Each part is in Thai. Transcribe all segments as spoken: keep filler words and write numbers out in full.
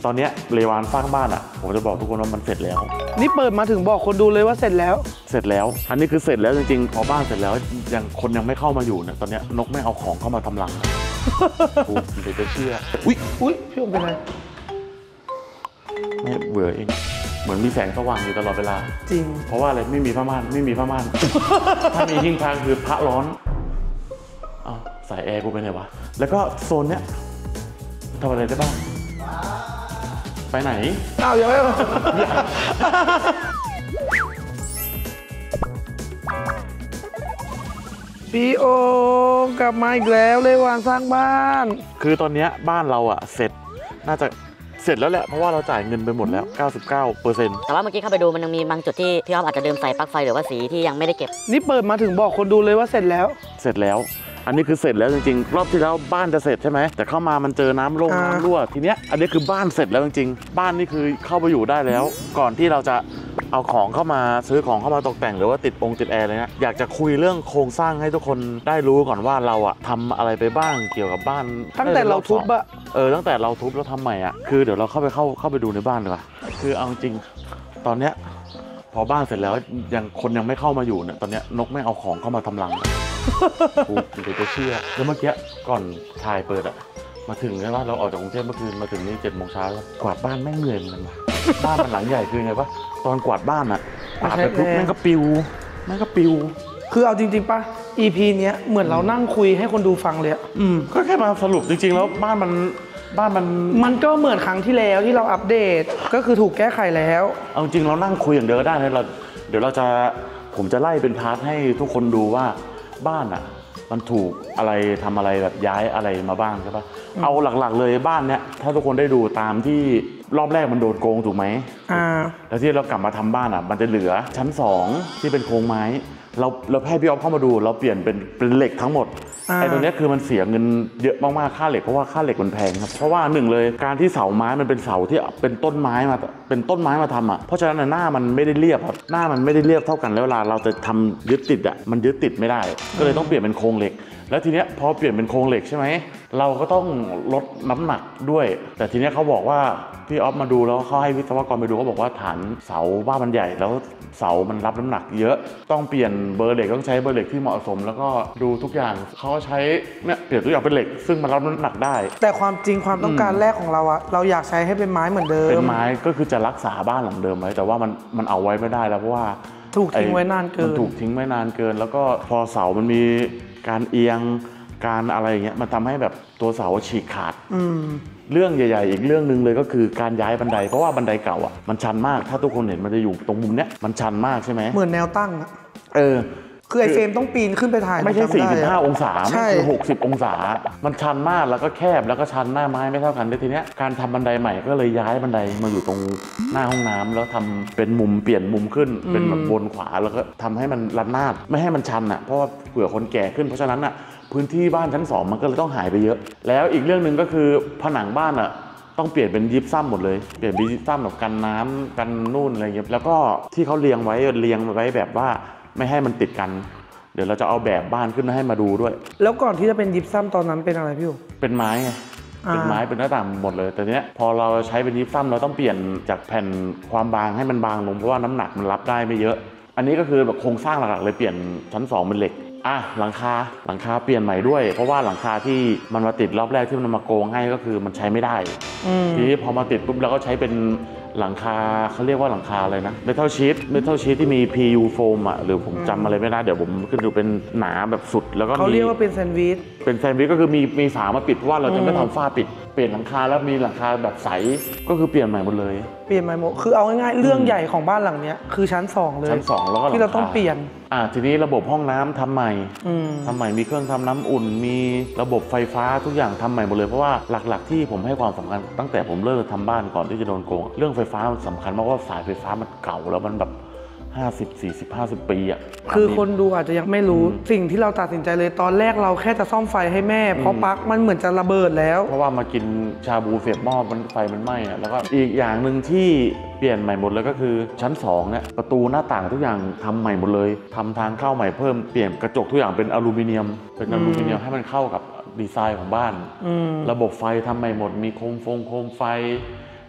ตอนนี้เรวานสร้างบ้านอ่ะผมจะบอกทุกคนว่ามันเสร็จแล้วนี่เปิดมาถึงบอกคนดูเลยว่าเสร็จแล้วเสร็จแล้วอันนี้คือเสร็จแล้วจริงๆพอบ้านเสร็จแล้วยังคนยังไม่เข้ามาอยู่นะตอนนี้นกไม่เอาของเข้ามาทำรังกูเดี๋ยวจะเชื่ออุ้ยอุ้ยพี่ผมเป็นไรไม่เบื่อเองเหมือนมีแสงสว่างอยู่ตลอดเวลาจริงเพราะว่าอะไรไม่มีผ้าม่านไม่มีผ้าม่านถ้ามีหิ้งพระคือพระร้อนอ้าวสายแอร์กูไปไหนวะแล้วก็โซนเนี้ยทำอะไรได้บ้างไปไหนอ้าวยังไม่พี่โอกลับมาอีกแล้วเลยวานสร้างบ้านคือตอนนี้บ้านเราอะเสร็จน่าจะเสร็จแล้วแหละเพราะว่าเราจ่ายเงินไปหมดแล้ว เก้าสิบเก้าเปอร์เซ็นต์แต่ว่าเมื่อกี้เข้าไปดูมันยังมีบางจุดที่พี่อ้อมอาจจะเดิมใส่ปลั๊กไฟหรือว่าสีที่ยังไม่ได้เก็บนี่เปิดมาถึงบอกคนดูเลยว่าเสร็จแล้วเสร็จแล้วอันนี้คือเสร็จแล้วจริงๆรอบที่แล้วบ้านจะเสร็จใช่ไหมแต่เข้ามามันเจอน้ำลงน้ำรั่วทีเนี้ยอันนี้คือบ้านเสร็จแล้วจริงๆบ้านนี่คือเข้าไปอยู่ได้แล้วก่อนที่เราจะเอาของเข้ามาซื้อของเข้ามาตกแต่งหรือว่าติดองค์ติดแอร์อะไรเงี้ยอยากจะคุยเรื่องโครงสร้างให้ทุกคนได้รู้ก่อนว่าเราอะทำอะไรไปบ้างเกี่ยวกับบ้านตั้งแต่เราทุบอะเออตั้งแต่เราทุบแล้วทำใหม่อะคือเดี๋ยวเราเข้าไปเข้าเข้าไปดูในบ้านดีกว่าคือเอาจริงตอนเนี้ยพอบ้านเสร็จแล้วยังคนยังไม่เข้ามาอยู่เนี่ยตอนเนี้ยนกไม่เอาของเข้ามาทำรังกูเดี๋ยวจะเชื่อแล้วเมื่อกี้ก่อนถ่ายเปิดอะมาถึงใช่ปะเราออกจากกรุงเทพเมื่อคืนมาถึงนี่เจ็ดโมงเช้ากวาดบ้านแม่งเหนื่อยเหมือนกันบ้านมันหลังใหญ่คือไงปะตอนกวาดบ้านอะกวาดไปปุ๊บแม่งก็ปิวแม่งก็ปิวคือเอาจริงๆปะ อี พี เนี้ยเหมือนเรานั่งคุยให้คนดูฟังเลยอืมก็แค่มาสรุปจริงๆแล้วบ้านมันบ้านมันมันก็เหมือนครั้งที่แล้วที่เราอัปเดตก็คือถูกแก้ไขแล้วเอาจริงเรานั่งคุยอย่างเดียวได้เลยเราเดี๋ยวเราจะผมจะไล่เป็นพาร์ทให้ทุกคนดูว่าบ้านอะมันถูกอะไรทำอะไรแบบย้ายอะไรมาบ้างใช่ปะเอาหลักๆเลยบ้านเนี้ยถ้าทุกคนได้ดูตามที่รอบแรกมันโดนโกงถูกไหมอ่าแล้วที่เรากลับมาทำบ้านอ่ะมันจะเหลือชั้นสองที่เป็นโครงไม้เราเราให้พี่อ๊อฟเข้ามาดูเราเปลี่ยนเป็นเป็นเหล็กทั้งหมดไอ้ตัวนี้คือมันเสียเงินเยอะมากๆค่าเหล็กเพราะว่าค่าเหล็กมันแพงครับเพราะว่าหนึ่งเลยการที่เสาไม้มันเป็นเสาที่เป็นต้นไม้มาเป็นต้นไม้มาทำอ่ะเพราะฉะนั้นหน้ามันไม่ได้เรียบครับหน้ามันไม่ได้เรียบเท่ากันแล้วเวลาเราจะทำยึดติดอ่ะมันยึดติดไม่ได้ก็เลยต้องเปลี่ยนเป็นโครงเหล็กแล้วทีเนี้ยพอเปลี่ยนเป็นโครงเหล็กใช่ไหมเราก็ต้องลดน้ำหนักด้วยแต่ทีเนี้ยเขาบอกว่าพี่อ๊อฟมาดูแล้วเขาให้วิศวกรไปดูเขาบอกว่าฐานเสาบ้านมันใหญ่แล้วเสามันรับน้ำหนักเยอะต้องเปลี่ยนเบอร์เหล็กต้องใช้เบอร์เหล็กที่เหมาะสมแล้วก็ดูทุกอย่างเขาใช้เนี่ยเปลี่ยนทุกอย่างเป็นเหล็กซึ่งมันรับน้ำหนักได้แต่ความจริงความต้องการแรกของเราอะเราอยากใช้ให้เป็นไม้เหมือนเดิมเป็นไม้ก็คือจะรักษาบ้านหลังเดิมไว้แต่ว่ามันมันเอาไว้ไม่ได้แล้วเพราะว่าถูกทิ้งไว้นานเกินมันถูกทิ้งไว้นานเกินแล้วก็พอเสามันมีการเอียงการอะไรอย่างเงี้ยมันทำให้แบบตัวเสาฉีกขาดเรื่องใหญ่ๆอีกเรื่องหนึ่งเลยก็คือการย้ายบันไดเพราะว่าบันไดเก่าอ่ะมันชันมากถ้าทุกคนเห็นมันจะอยู่ตรงมุมเนี้ยมันชันมากใช่ไหมเหมือนแนวตั้งอ่ะเออคือไอเฟรมต้องปีนขึ้นไปถ่ายไม่ใช่สี่สิบห้าองศาไม่ใช่คือหกสิบองศามันชันมากแล้วก็แคบแล้วก็ชันหน้าไม้ไม่เท่ากันด้วยทีเนี้ยการทำบันไดใหม่ก็เลยย้ายบันไดมาอยู่ตรงหน้าห้องน้ำแล้วทำเป็นมุมเปลี่ยนมุมขึ้นเป็นแบบบนขวาแล้วก็ทำให้มันระนาดไม่ให้มันชันอ่ะเพราะว่าเผื่อคนแก่ขึ้นเพราะฉะนั้นอ่ะพื้นที่บ้านชั้นสองมันก็เลยต้องหายไปเยอะแล้วอีกเรื่องหนึ่งก็คือผนังบ้านอ่ะต้องเปลี่ยนเป็นยิปซัมหมดเลยเปลี่ยนเป็นยิปซัมแบบกันน้ำกันนู่นอะไรเงี้ยแล้วก็ที่เขาเรียงไว้เรียงไว้แบบว่าไม่ให้มันติดกันเดี๋ยวเราจะเอาแบบบ้านขึ้นมาให้มาดูด้วยแล้วก่อนที่จะเป็นยิปซัมตอนนั้นเป็นอะไรพี่อู๋เป็นไม้ไงเป็นไม้เป็นหน้าต่างหมดเลยแต่เนี้ยพอเราใช้เป็นยิปซัมเราต้องเปลี่ยนจากแผ่นความบางให้มันบางลงเพราะว่าน้ำหนักมันรับได้ไม่เยอะอันนี้ก็คือแบบโครงสร้างหลักๆเลยเปลี่ยนชั้นสองเป็นเหล็กอ่ะหลังคาหลังคาเปลี่ยนใหม่ด้วยเพราะว่าหลังคาที่มันมาติดรอบแรกที่มันมาโกงให้ก็คือมันใช้ไม่ได้ทีนี้พอมาติดปุ๊บเราก็ใช้เป็นหลังคาเขาเรียกว่าหลังคาอะไรนะเมทัลชีทเมทัลชีทที่มี พี ยู โฟมอ่ะหรือผมจำอะไรไม่ได้เดี๋ยวผมขึ้นดูเป็นหนาแบบสุดแล้วก็เขาเรียกว่าเป็นแซนด์วิชเป็นแซนด์วิชก็คือมีมีฝามาปิดเพราะว่าเราจะไม่ทำฝ้าปิดเปลี่ยนหลังคาแล้วมีหลังคาแบบใสก็คือเปลี่ยนใหม่หมดเลยเปลี่ยนใหม่หมดคือเอาง่ายๆเรื่องใหญ่ของบ้านหลังเนี้ยคือชั้นสองเลยชั้นสองแล้วก็ที่เราต้องเปลี่ยนอ่าทีนี้ระบบห้องน้ำทำใหม่ทำใหม่มีเครื่องทำน้ำอุ่นมีระบบไฟฟ้าทุกอย่างทำใหม่หมดเลยเพราะว่าหลักๆที่ผมให้ความสำคัญตั้งแต่ผมเริ่มทำบ้านก่อนที่จะโดนโกงเรื่องไฟฟ้ามันสำคัญมากว่าสายไฟฟ้ามันเก่าแล้วมันแบบห้าสิบ สี่สิบ ห้าสิบปีอ่ะคือคนดูอาจจะยังไม่รู้สิ่งที่เราตัดสินใจเลยตอนแรกเราแค่จะซ่อมไฟให้แม่เพราะปลั๊กมันเหมือนจะระเบิดแล้วเพราะว่ามากินชาบูเสียบหม้อมันไฟมันไหม้อะแล้วก็อีกอย่างหนึ่งที่เปลี่ยนใหม่หมดเลยก็คือชั้นสองเนี่ยประตูหน้าต่างทุกอย่างทำใหม่หมดเลยทำทางเข้าใหม่เพิ่มเปลี่ยนกระจกทุกอย่างเป็นอลูมิเนียมเป็นอลูมิเนียมให้มันเข้ากับดีไซน์ของบ้านระบบไฟทำใหม่หมดมีโคมฟงโคมไฟ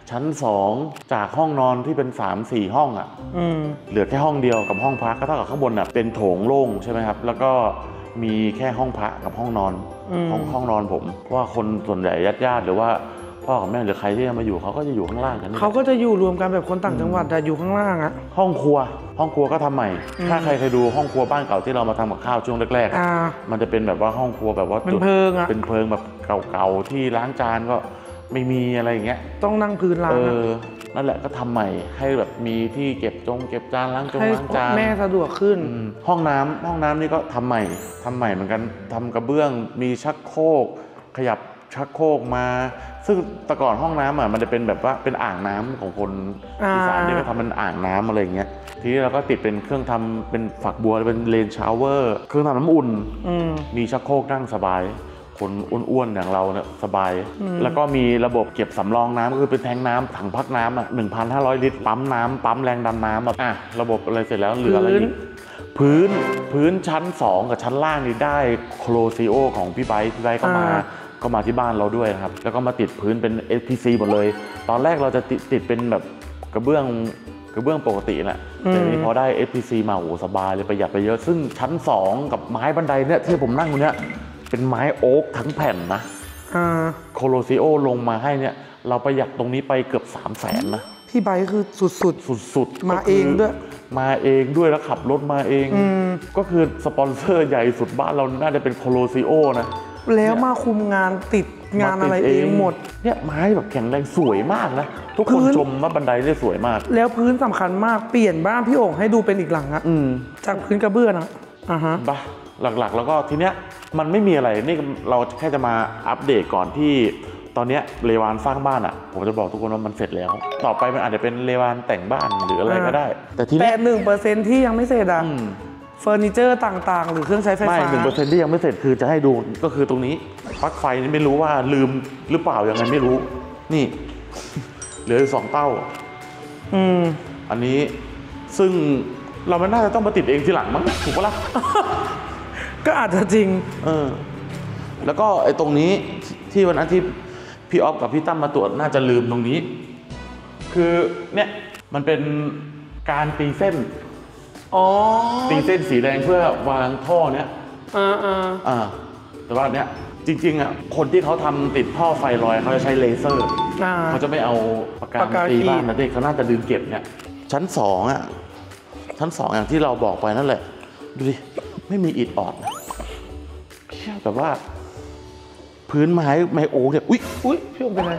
ชั้นสองจากห้องนอนที่เป็น สามสี่ ห้องอ่ะเหลือแค่ห้องเดียวกับห้องพักก็เท่ากับข้างบนอ่ะเป็นโถงโล่งใช่ไหมครับแล้วก็มีแค่ห้องพระกับห้องนอนห้องห้องนอนผมเพราะว่าคนส่วนใหญ่ญาติๆหรือว่าพ่อกับแม่หรือใครที่จะมาอยู่เขาก็จะอยู่ข้างล่างกันเขาก็จะอยู่รวมกันแบบคนต่างจังหวัดแต่อยู่ข้างล่างอะห้องครัวห้องครัวก็ทำใหม่ถ้าใครเคยดูห้องครัวบ้านเก่าที่เรามาทำกับข้าวช่วงแรกๆมันจะเป็นแบบว่าห้องครัวแบบว่าเป็นเพิงอะเป็นเพิงแบบเก่าๆที่ล้างจานก็ไม่มีอะไรอย่างเงี้ยต้องนั่งพื้นล้างเออนั่นแหละก็ทำใหม่ให้แบบมีที่เก็บจงเก็บจานล้างจงล้างจานแม่สะดวกขึ้นห้องน้ำห้องน้ำนี่ก็ทำใหม่ทำใหม่เหมือนกันทำกระเบื้องมีชักโครกขยับชักโครกมาซึ่งแต่ก่อนห้องน้ำอ่ะมันจะเป็นแบบว่าเป็นอ่างน้ำของคนอีสานเนี่ยก็ทำเป็นอ่างน้ำอะไรอย่างเงี้ยทีนี้เราก็ติดเป็นเครื่องทำเป็นฝักบัวเป็นเลนชาวเวอร์เครื่องทำน้ำอุ่นมีชักโครกนั่งสบายคนอ้วนๆอย่างเราเนี่ยสบายแล้วก็มีระบบเก็บสำรองน้ำก็คือเป็นแทงน้ำถังพักน้ำอ่ะหนึ่งพันห้าร้อยลิตรปั๊มน้ำปั๊มแรงดันน้ำอ่ะระบบอะไรเสร็จแล้วเหลืออะไรอีกพื้นพื้นชั้นสองกับชั้นล่างนี่ได้โคลซีโอของพี่ไบค์พี่ไบค์ก็มาก็มาที่บ้านเราด้วยนะครับแล้วก็มาติดพื้นเป็น เอส พี ซี หมดเลยตอนแรกเราจะติดติดเป็นแบบกระเบื้องกระเบื้องปกติแหละแต่นี้พอได้ เอส พี ซี มาโอ้สบายเลยประหยัดไปเยอะซึ่งชั้นสองกับไม้บันไดเนี่ยที่ผมนั่งอยู่เนี่ยเป็นไม้โอ๊กทั้งแผ่นนะโคโลซิโอลงมาให้เนี่ยเราประหยัดตรงนี้ไปเกือบสามแสนนะพี่ไบค์คือสุดสุดสุดสุดมาเองด้วยมาเองด้วยแล้วขับรถมาเองก็คือสปอนเซอร์ใหญ่สุดบ้านเราน่าจะเป็นโคโลซิโอนะแล้วมาคุมงานติดงานอะไรเองหมดเนี่ยไม้แบบแข็งแรงสวยมากนะทุกคนชมว่าบันไดได้สวยมากแล้วพื้นสำคัญมากเปลี่ยนบ้านพี่โอ่งให้ดูเป็นอีกหลังอะจากพื้นกระเบื้องอะอ่ะฮะบ้าหลักๆแล้วก็ทีเนี้ยมันไม่มีอะไรนี่เราแค่จะมาอัปเดตก่อนที่ตอนเนี้ยเลวานสร้างบ้านอ่ะผมจะบอกทุกคนว่ามันเสร็จแล้วต่อไปมันอาจจะเป็นเลวานแต่งบ้านหรืออะไรก็ได้แต่ทีนี้แต่หนึ่งเปอร์เซ็นต์ที่ยังไม่เสร็จอ่ะเฟอร์นิเจอร์ต่างๆหรือเครื่องใช้ไฟฟ้าไม่หนึ่งเปอร์เซ็นต์ที่ยังไม่เสร็จคือจะให้ดูก็คือตรงนี้ปลั๊กไฟนี่ไม่รู้ว่าลืมหรือเปล่ายังไงไม่รู้นี่เหลืออยู่สองเต้าอืมอันนี้ซึ่งเราไม่น่าจะต้องมาติดเองทีหลังมั้งถูกปะล่ะก็อาจจะจริงเออแล้วก็ไอ้ตรงนี้ที่วันนั้นที่พี่ออฟกับพี่ตั้มมาตรวจน่าจะลืมตรงนี้คือเนี่ยมันเป็นการตีเส้นอ๋อตีเส้นสีแดงเพื่อวางท่อเนี้ยอ่าอ่าอ่าแต่ว่าเนี้ยจริงๆอ่ะคนที่เขาทำติดท่อไฟลอยเขาจะใช้เลเซอร์เขาจะไม่เอาปากกาตีบ้านนะเด็กเขาน่าจะลืมเก็บเนี่ยชั้นสองอ่ะชั้นสองอย่างที่เราบอกไปนั่นแหละดูดิไม่มีอิฐออดนะเชื่อแบบว่าพื้นไม้ไม้โอ๊กเนี่ยอุ๊ยอุ๊ยพี่โอ๊กเป็นไร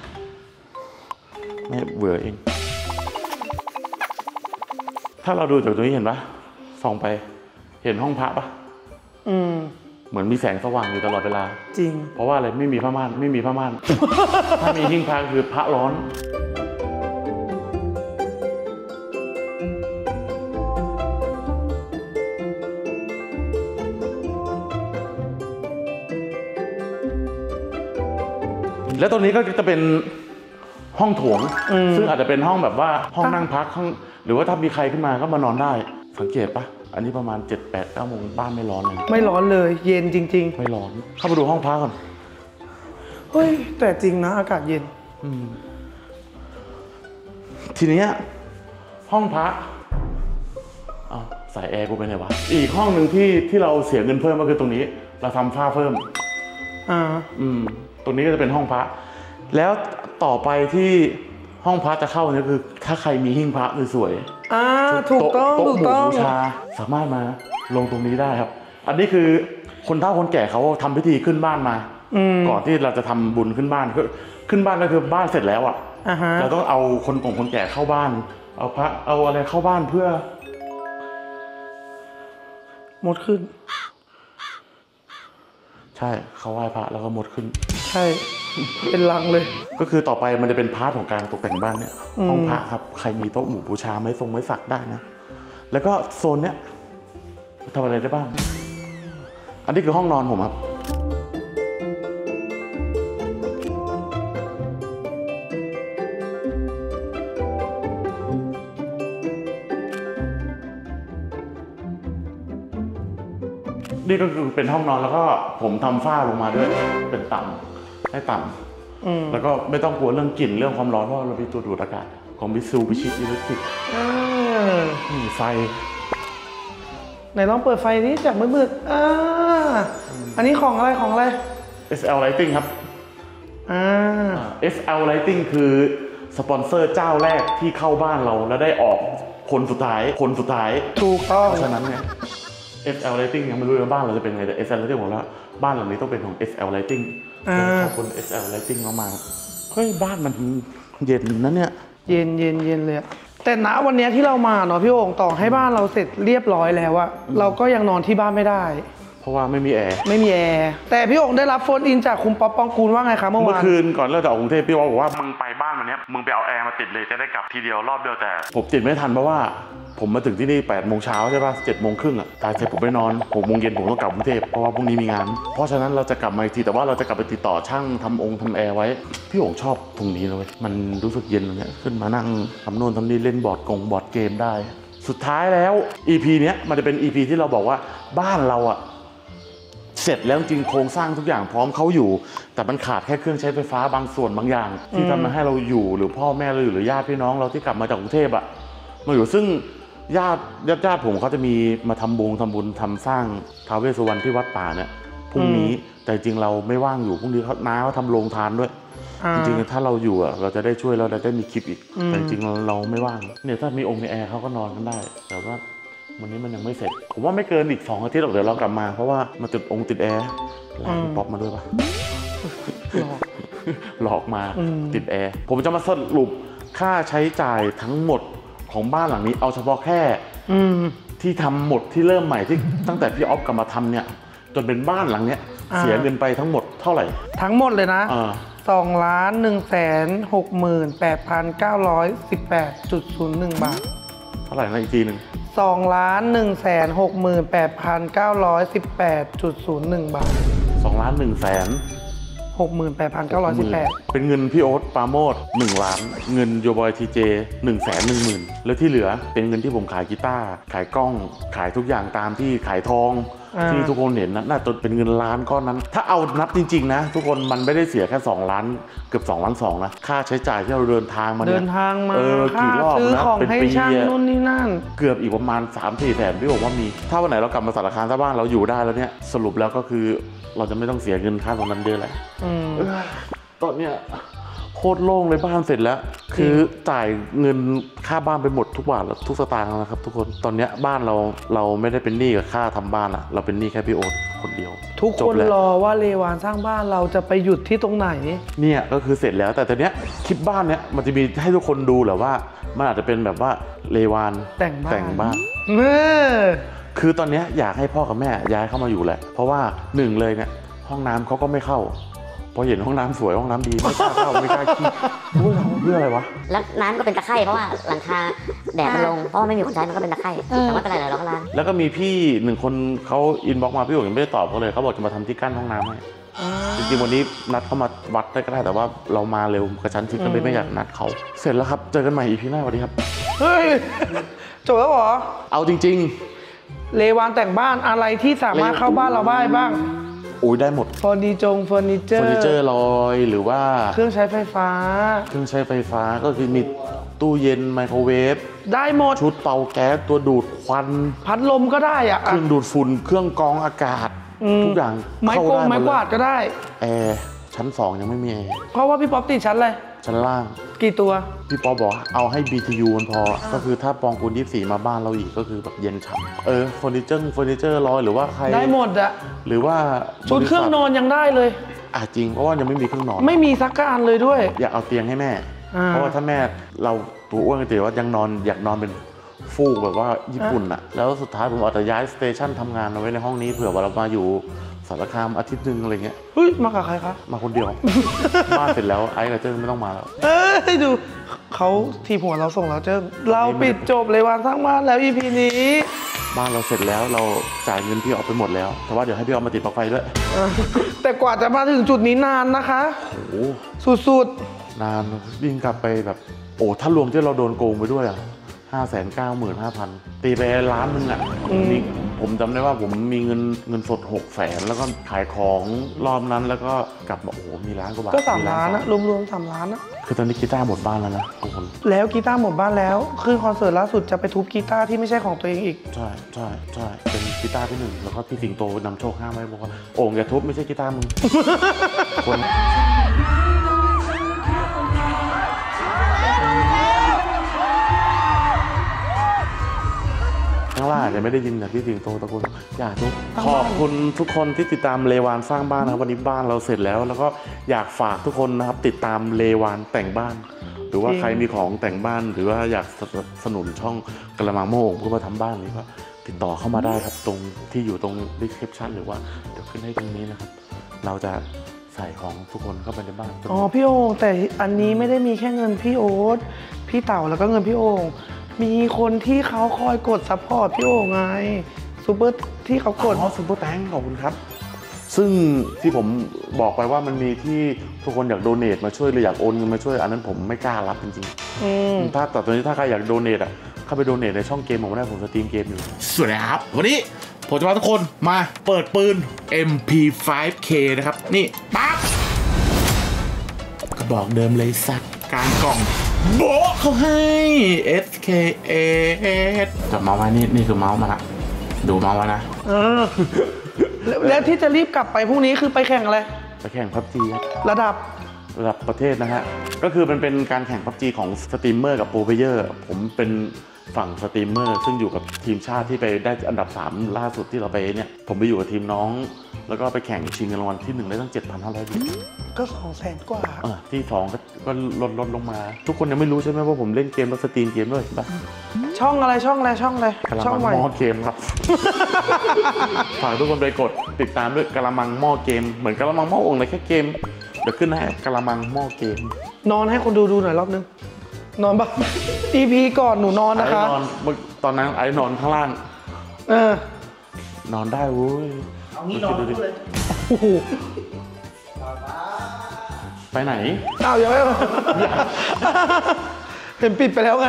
ไม่เบื่อเองถ้าเราดูจากตรงนี้เห็นปะส่องไปเห็นห้องพระปะอืมเหมือนมีแสงสว่างอยู่ตลอดเวลาจริงเพราะว่าอะไรไม่มีผ้าม่านไม่มีผ้าม่าน ถ้ามีหิ้งพระคือพระร้อนแล้วตรงนี้ก็จะเป็นห้องโถงซึ่งอาจจะเป็นห้องแบบว่าห้องนั่งพักห้องหรือว่าถ้ามีใครขึ้นมาก็มานอนได้สังเกตปะอันนี้ประมาณ เจ็ด แปด เก้า โมงบ้านไม่ร้อนเลยไม่ร้อนเลยเย็นจริงๆไม่ร้อนเข้าไปดูห้องพักก่อนเฮ้ยแต่จริงนะอากาศเย็นทีนี้ห้องพักอ้าวสายแอร์กูไปไหนวะอีกห้องหนึ่งที่ที่เราเสียเงินเพิ่มก็คือตรงนี้เราทำฝ้าเพิ่มอ่าอืมตรงนี้ก็จะเป็นห้องพระแล้วต่อไปที่ห้องพระจะเข้าเนี่ยคือถ้าใครมีหิ้งพระสวยๆอ่าถูกต้องถูกต้องบูชาสามารถมาลงตรงนี้ได้ครับอันนี้คือคนเฒ่าคนแก่เขาทำพิธีขึ้นบ้านมาก่อนที่เราจะทำบุญขึ้นบ้านคือขึ้นบ้านก็คือบ้านเสร็จแล้วอ่ะเราต้องเอาคนกงคนแก่เข้าบ้านเอาพระเอาอะไรเข้าบ้านเพื่อหมดขึ้นใช่เขาไหว้พระแล้วก็หมดขึ้นใช่เป็นลังเลยก็คือต่อไปมันจะเป็นพาร์ทของการตกแต่งบ้านเนี่ยห้องพระครับใครมีโต๊ะหมู่บูชาไม้ทรงไม้สักได้นะแล้วก็โซนเนี้ยทำอะไรได้บ้างอันนี้คือห้องนอนผมครับนี่ก็คือเป็นห้องนอนแล้วก็ผมทำฝ้าลงมาด้วยเป็นต่ำให้ต่อืมแล้วก็ไม่ต้องกลัวเรื่องกลิ่นเรื่องความร้อนเพราะเรามีตัวดูดอากาศของมิซูบิชิอิเล็กทริกอ่าไฟไหนลองเปิดไฟนี้จากมืดๆอ่าอันนี้ของอะไรของอะไรเอส แอล Lighting ครับอ่าเอส แอล Lighting คือสปอนเซอร์เจ้าแรกที่เข้าบ้านเราแล้วได้ออกคนสุดท้ายคนสุดท้ายถูกต้องเพราะฉะนั้นเนี่ย เอส แอล Lighting ยังไม่รู้ว่าบ้านเราจะเป็นไงแต่ เอส แอล Lighting บอกแล้วบ้านหลังนี้ต้องเป็นของ เอส แอล Lighting อ่าขอบคุณ เอส แอล Lighting มากๆเฮ้ยบ้านมันเย็นนะเนี่ยเย็นเย็นเย็นเลยอะแต่ณวันเนี้ยที่เรามาเนาะพี่โอ่งต่อให้บ้านเราเสร็จเรียบร้อยแล้วอะเราก็ยังนอนที่บ้านไม่ได้เพราะว่าไม่มีแอร์ไม่มีแอร์แต่พี่โอ่งได้รับโฟนอินจากคุณป๊อปปองกูลว่าไงคะเมื่อเมื่อวานคืนก่อนเราจะออกกรุงเทพพี่ว่าบอกว่ามึงไปบ้านวันนี้มึงไปเอาแอร์มาติดเลยจะได้กลับทีเดียวรอบเดียวแต่ผมติดไม่ทันเพราะว่าผมมาถึงที่นี่แปดโมงเช้าใช่ป่ะเจ็ดโมงครึ่งอ่ะตายเสร็จผมไปนอนหกโมงเย็นผมต้องกลับกรุงเทพเพราะว่าพรุ่งนี้มีงานเพราะฉะนั้นเราจะกลับมาอีกทีแต่ว่าเราจะกลับไปติดต่อช่างทำองค์ทำแอร์ไว้พี่โอ่งชอบตรงนี้เลยมันรู้สึกเย็นตรงนี้ขึ้นมานั่งทำโน่นทำนี่เล่นบอร์ดกงบอร์ดเกมได้สุดท้ายแล้ว อี พี เนี้ยมันจะเป็น อี พี ที่เราบอกว่าบ้านเราอ่ะเสร็จแล้วจริงโครงสร้างทุกอย่างพร้อมเขาอยู่แต่มันขาดแค่เครื่องใช้ไฟฟ้าบางส่วนบางอย่าง ที่ทำมาให้เราอยู่หรือพ่อแม่เราอยู่หรือญาติพี่น้องเราที่กลับมาจากกรุงเทพอะมาอยู่ซึ่งญาติญาติญาติผมเขาจะมีมาทำบุญทำบุญทำสร้างท้าวเวสสุวรรณที่วัดป่าเนี่ยพรุ่งนี้แต่จริงเราไม่ว่างอยู่พรุ่งนี้เขาน้าเขาทำโรงทานด้วยจริงๆถ้าเราอยู่อะเราจะได้ช่วยเราได้มีคลิปอีกแต่จริงๆเราไม่ว่างเนี่ยถ้ามีองค์มีแอร์เขาก็นอนกันได้แต่ว่าวันนี้มันยังไม่เสร็จผมว่าไม่เกินอีกสองอาทิตย์หรอกเดี๋ยวเรากลับมาเพราะว่ามาติดองค์ติดแอร์ลากพี่ป๊อปมาด้วยปะ หลอกมาติดแอร์ผมจะมาสรุปค่าใช้จ่ายทั้งหมดของบ้านหลังนี้เอาเฉพาะแค่ที่ทำหมดที่เริ่มใหม่ที่ ตั้งแต่พี่ออฟกลับมาทำเนี่ยจนเป็นบ้านหลังเนี้ยเสียเงินไปทั้งหมดเท่าไหร่ทั้งหมดเลยนะอ่าสองล้านหนึ่งแสนหกหมื่นแปดพันเก้าร้อยสิบแปดจุดศูนย์หนึ่งบาทเท่าไหร่นะอีกทีหนึ่งสองล้านหนึ่งแสนหกหมื่นแปดพันเก้าร้อยสิบแปดจุดศูนย์หนึ่งบาทสองล้านหนึ่งแสนหกหมื่นแปดพันเก้าร้อยสิบแปดเป็นเงินพี่โอ๊ตปราโมทหนึ่งล้านเงินโยบอยทีเจหนึ่งแสนหนึ่งหมื่นแล้วที่เหลือเป็นเงินที่ผมขายกีตาร์ขายกล้องขายทุกอย่างตามที่ขายทองที่ทุกคนเห็นนะน่าจะเป็นเงินล้านก้อนนั้นถ้าเอานับจริงๆนะทุกคนมันไม่ได้เสียแค่สองล้านเกือบสองล้านสองนะค่าใช้จ่ายที่เราเดินทางมาเนี่ยเดินทางมาเออค่ากี่รอบซื้อนะของเป็นให้ปีช่างนู่นนี่นั่นเกือบอีกประมาณ สามถึงสี่ แสนพี่บอกว่ามีถ้าวันไหนเรากลับมาสารคามถ้าบ้านเราอยู่ได้แล้วเนี่ยสรุปแล้วก็คือเราจะไม่ต้องเสียเงินค่าตรงนั้นเยอะแล้วตอนเนี้ยโคตรโล่งเลยบ้านเสร็จแล้วคือจ่ายเงินค่าบ้านไปหมดทุกบาทแล้วทุกสตางค์แล้วนะครับทุกคนตอนเนี้ยบ้านเราเราไม่ได้เป็นหนี้กับค่าทำบ้านละเราเป็นหนี้แค่พี่โอ๊ตคนเดียวทุกคนรอว่าเลวานสร้างบ้านเราจะไปหยุดที่ตรงไหนเนี่ยก็คือเสร็จแล้วแต่ตอนเนี้ยคลิปบ้านเนี้ยมันจะมีให้ทุกคนดูแหละว่ามันอาจจะเป็นแบบว่าเลวานแต่งบ้านแต่งบ้านเออคือตอนเนี้ยอยากให้พ่อกับแม่ย้ายเข้ามาอยู่แหละเพราะว่าหนึ่งเลยเนี่ยห้องน้ำเขาก็ไม่เข้าพอเห็นห้องน้ำสวยห้องน้ำดีไม่กล้าเข้าไม่กล้าขี้เพื่อเพื่ออะไรวะแล้วน้ำก็เป็นตะไคร่เพราะว่าหลังคาแดดมันลงเพราะว่าไม่มีคนใช้มันก็เป็นตะไคร่แต่ว่าเป็นไรเราก็ล้างแล้วก็มีพี่หนึ่งคนเขาอินบ็อกมาพี่โอ๋ยังไม่ได้ตอบเขาเลยเขาบอกจะมาทำที่กั้นห้องน้ำให้จริงๆวันนี้นัดเขามาวัดได้ก็ได้แต่ว่าเรามาเร็วกระชั้นชิดก็เลยไม่อยากนัดเขาเสร็จแล้วครับเจอกันใหม่อีพีหน้าสวัสดีครับเฮ้ยจบแล้วเหรอเอาจริงๆเลวานแต่งบ้านอะไรที่สามารถเข้าบ้านเราได้บ้างโอ้ยได้หมดเฟอร์นิเจอร์เฟอร์นิเจอร์เฟอร์นิเจอร์ลอยหรือว่าเครื่องใช้ไฟฟ้าเครื่องใช้ไฟฟ้าก็คือมีตู้เย็นไมโครเวฟได้หมดชุดเตาแก๊สตัวดูดควันพัดลมก็ได้อะเครื่องดูดฝุ่นเครื่องกรองอากาศทุกอย่างไม้กงไม้กวาดก็ได้แอร์ชั้นสองยังไม่มีแอร์เพราะว่าพี่ป๊อปติดชั้นอะไรชั้นล่างกี่ตัวพี่ป๊อปบอกเอาให้ บี ที ยู มันพอก็คือถ้าปองคูณยี่สิบสี่มาบ้านเราอีกก็คือแบบเย็นฉ่ำเออเฟอร์นิเจอร์เฟอร์นิเจอร์ลอยหรือว่าใครได้หมดอะหรือว่าชุดเครื่องนอนยังได้เลยอ่ะจริงเพราะว่ายังไม่มีเครื่องนอนไม่มีสักการเลยด้วยอยากเอาเตียงให้แม่เพราะว่าถ้าแม่เราตัวอ้วนกันแต่ว่ายังนอนอยากนอนเป็นฟูกแบบว่าญี่ปุ่นอะแล้วสุดท้ายผมอาจจะย้ายสเตชันทำงานเอาไว้ในห้องนี้เผื่อว่าเรามาอยู่สารคามอาทิตย์นึงอะไรเงี้ยเฮ้ยมากับใครคะมาคนเดียว บ้านเสร็จแล้วไอ้กับเจิ้งไม่ต้องมาแล้วเอ้ยดูเขาทีหัวเราส่งแล้วเจิ้งเราปิดจบเลยวานสร้างบ้านแล้ว อี พี นี้บ้านเราเสร็จแล้วเราจ่ายเงินพี่ออกไปหมดแล้วแต่ว่าเดี๋ยวให้พี่ออกมาติดปลั๊กไฟด้วยแต่กว่าจะมาถึงจุดนี้นานนะคะโอ้สุดๆนานวิ่งกลับไปแบบโอ้ถ้ารวมที่เราโดนโกงไปด้วยอ่ะห้าแสนเก้าหมื่นห้าพันตีไปล้านนึงอ่ะนี่ผมจำได้ว่าผมมีเงินเงินสดหกแสนแล้วก็ขายของรอบนั้นแล้วก็กลับมาโอ้โหมีล้านกว่าบาทก็สามล้านนะรวมๆสามล้านนะคือตอนนี้กีตาร์หมดบ้านแล้วนะทุกคนแล้วกีตาร์หมดบ้านแล้วขึ้นคอนเสิร์ตล่าสุดจะไปทุบกีตาร์ที่ไม่ใช่ของตัวเองอีกใช่ใช่ใช่เป็นกีตาร์พี่หนึ่งแล้วก็พี่สิงโตนำโชคห้ามไว้บอกว่าโอ่งอย่าทุบไม่ใช่กีตาร์มึง คนข้างล่างอาจจะไม่ได้ยินแต่พี่สิงโตตะโกนอย่าทุบขอบคุณทุกคนที่ติดตามเลวานสร้างบ้านนะครับวันนี้บ้านเราเสร็จแล้ว แล้วก็อยากฝากทุกคนนะครับติดตามเลวานแต่งบ้าน หรือว่าใครมีของแต่งบ้านหรือว่าอยากสนับสนุนช่องกระมังโม่เพื่อมาทำบ้านนี้ก็ติดต่อเข้ามาได้ครับตรงที่อยู่ตรง description หรือว่าเดี๋ยวขึ้นให้ตรงนี้นะครับ เราจะใส่ของทุกคนเข้าไปในบ้านอ๋อพี่โอ่งแต่อันนี้ไม่ได้มีแค่เงินพี่โอ๊ตพี่เต่าแล้วก็เงินพี่โอ่งมีคนที่เขาคอยกดซัพพอร์ตพี่โอ่งไงซูเปอร์ที่เขากดอ๋อซูเปอร์แตงขอบคุณครับ ซึ่งที่ผมบอกไปว่ามันมีที่ทุกคนอยากโดเนทมาช่วยหรืออยากโอนเงินมาช่วยอันนั้นผมไม่กล้ารับจริงๆถ้าแต่ตอนนี้ถ้าใครอยากโดเนทอ่ะเข้าไปโดเนทในช่องเกมผมได้ผมสตรีมเกมอยู่สวัสดีครับวันนี้ผมจะพาทุกคนมาเปิดปืน เอ็ม พี ไฟว์ เค นะครับนี่ปั๊บกระบอกเดิมเลยสักการกล่องโบะเขาให้ เอส เค เอส จับเมาส์ไว้นี่นี่คือเมาส์มาละดูเมาส์ไว้นะเออแล้วที่จะรีบกลับไปพรุ่งนี้คือไปแข่งอะไรไปแข่งพับจีครับระดับระดับประเทศนะฮะก็คือมันเป็นการแข่งพับจีของสตรีมเมอร์กับโปรเพเยอร์ผมเป็นฝั่งสตรีมเมอร์ซึ่งอยู่กับทีมชาติที่ไปได้อันดับสามล่าสุดที่เราไปเนี่ยผมไปอยู่กับทีมน้องแล้วก็ไปแข่งชิงเงินรางวัลที่หนึ่งได้ตั้ง เจ็ดพันห้าร้อย บาทก็สองแสนกว่าเออที่สองก็ลดลดลงมาทุกคนยังไม่รู้ใช่ไหมว่าผมเล่นเกมแล้วสตรีมเกมด้วยป่ะช่องอะไรช่องอะไรช่องอะไรช่องใหม่หม้อเกมครับ ฝากทุกคนไปกดติดตามด้วยกะละมังหม้อเกมเหมือนกะละมังหม้อองค์เลยแค่เกมเดี๋ยวขึ้นให้กะละมังหม้อเกมนอนให้คนดูดูหน่อยรอบนึงนอนบ้าง อี พี ก่อนหนูนอนนะคะนอนตอนนั้นไอ้นอนข้างล่างเออนอนได้เว้ยเอางี้นอนเลยโอ้โหไปไหนอ้าวยังไม่เห็นปิดไปแล้วไง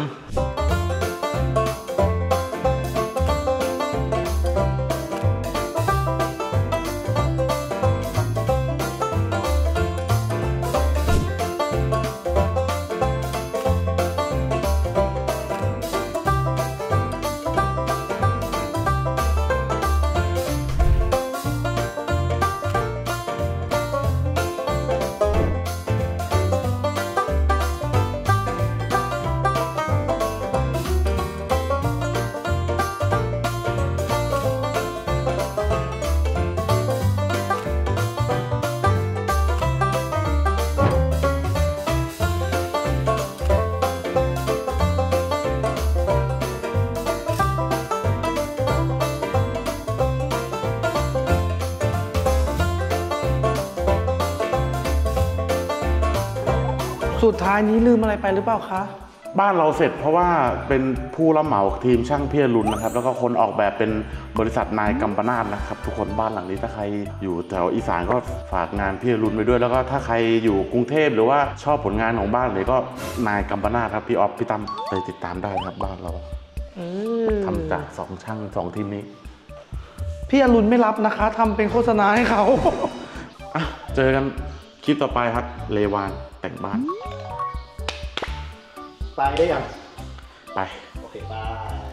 สุดท้ายนี้ลืมอะไรไปหรือเปล่าคะบ้านเราเสร็จเพราะว่าเป็นผู้รับเหมาทีมช่างเพียรุนนะครับแล้วก็คนออกแบบเป็นบริษัทนายกัมปนาทนะครับทุกคนบ้านหลังนี้ถ้าใครอยู่แถวอีสานก็ฝากงานเพียรุนไปด้วยแล้วก็ถ้าใครอยู่กรุงเทพหรือว่าชอบผลงานของบ้านเลยก็นายกัมปนาทครับพี่ออฟพี่ตั้มไปติดตามได้ครับบ้านเราทำจากสองช่างสองทีมนี้พี่อรุณไม่รับนะคะทำเป็นโฆษณาให้เขาอ่ะเจอกันคลิปต่อไปครับเลวานแต่งบ้านไปได้ยังไปโอเคบาย